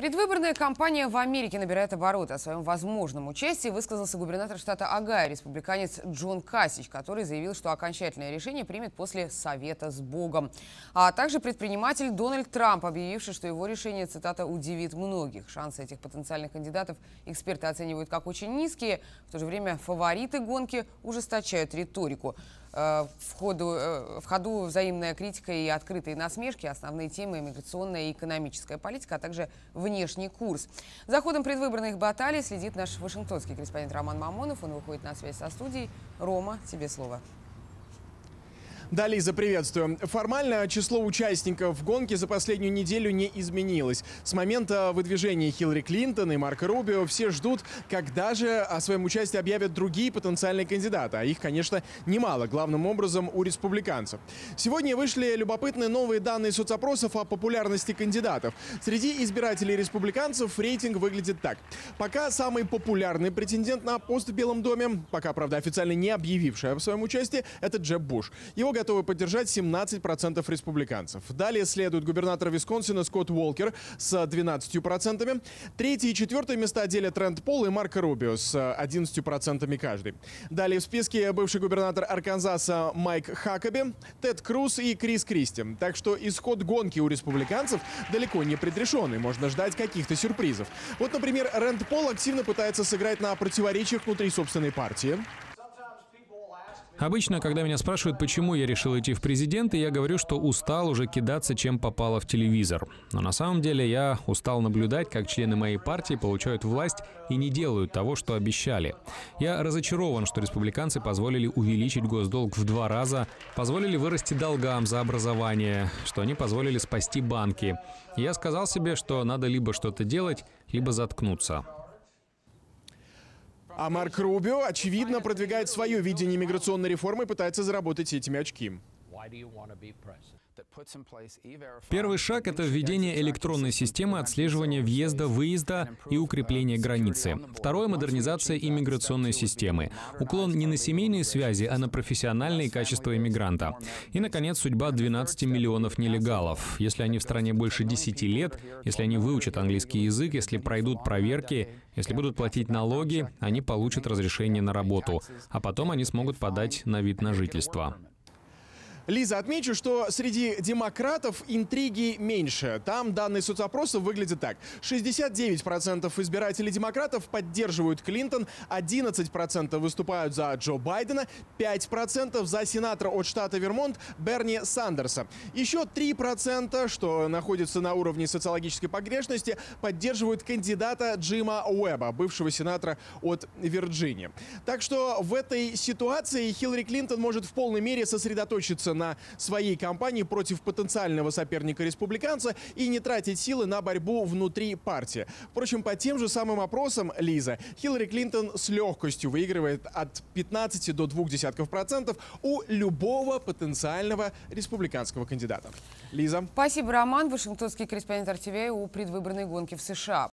Предвыборная кампания в Америке набирает обороты. О своем возможном участии высказался губернатор штата Огайо, республиканец Джон Касич, который заявил, что окончательное решение примет после совета с Богом. А также предприниматель Дональд Трамп, объявивший, что его решение, цитата, «удивит многих». Шансы этих потенциальных кандидатов эксперты оценивают как очень низкие. В то же время фавориты гонки ужесточают риторику. В ходу взаимная критика и открытые насмешки, основные темы — иммиграционная и экономическая политика, а также внешний курс. За ходом предвыборных баталий следит наш вашингтонский корреспондент Роман Мамонов. Он выходит на связь со студией. Рома, тебе слово. Да, Лиза, приветствую. Формально число участников гонки за последнюю неделю не изменилось. С момента выдвижения Хиллари Клинтон и Марко Рубио все ждут, когда же о своем участии объявят другие потенциальные кандидаты. А их, конечно, немало, главным образом у республиканцев. Сегодня вышли любопытные новые данные соцопросов о популярности кандидатов. Среди избирателей республиканцев рейтинг выглядит так. Пока самый популярный претендент на пост в Белом доме, пока, правда, официально не объявивший о своем участии, это Джеб Буш. Его готовы поддержать 17% республиканцев. Далее следует губернатор Висконсина Скотт Уолкер с 12%. Третье и четвертое места делят Рэнд Пол и Марко Рубио с 11% каждый. Далее в списке бывший губернатор Арканзаса Майк Хакаби, Тед Круз и Крис Кристи. Так что исход гонки у республиканцев далеко не предрешенный. Можно ждать каких-то сюрпризов. Вот, например, Рэнд Пол активно пытается сыграть на противоречиях внутри собственной партии. Обычно, когда меня спрашивают, почему я решил идти в президенты, я говорю, что устал уже кидаться, чем попало в телевизор. Но на самом деле я устал наблюдать, как члены моей партии получают власть и не делают того, что обещали. Я разочарован, что республиканцы позволили увеличить госдолг в 2 раза, позволили вырасти долгам за образование, что они позволили спасти банки. И я сказал себе, что надо либо что-то делать, либо заткнуться. А Марко Рубио, очевидно, продвигает свое видение миграционной реформы и пытается заработать этими очки. Первый шаг — это введение электронной системы отслеживания въезда-выезда и укрепления границы. Второе — модернизация иммиграционной системы. Уклон не на семейные связи, а на профессиональные качества иммигранта. И, наконец, судьба 12 миллионов нелегалов. Если они в стране больше 10 лет, если они выучат английский язык, если пройдут проверки, если будут платить налоги, они получат разрешение на работу. А потом они смогут подать на вид на жительство. Лиза, отмечу, что среди демократов интриги меньше. Там данные соцопросов выглядят так. 69% избирателей демократов поддерживают Клинтон, 11% выступают за Джо Байдена, 5% за сенатора от штата Вермонт Берни Сандерса. Еще 3%, что находится на уровне социологической погрешности, поддерживают кандидата Джима Уэба, бывшего сенатора от Вирджинии. Так что в этой ситуации Хиллари Клинтон может в полной мере сосредоточиться на своей кампании против потенциального соперника-республиканца и не тратить силы на борьбу внутри партии. Впрочем, по тем же самым опросам, Лиза, Хиллари Клинтон с легкостью выигрывает от 15 до 0,2% у любого потенциального республиканского кандидата. Лиза. Спасибо, Роман. Вашингтонский корреспондент РТВ о предвыборной гонке в США.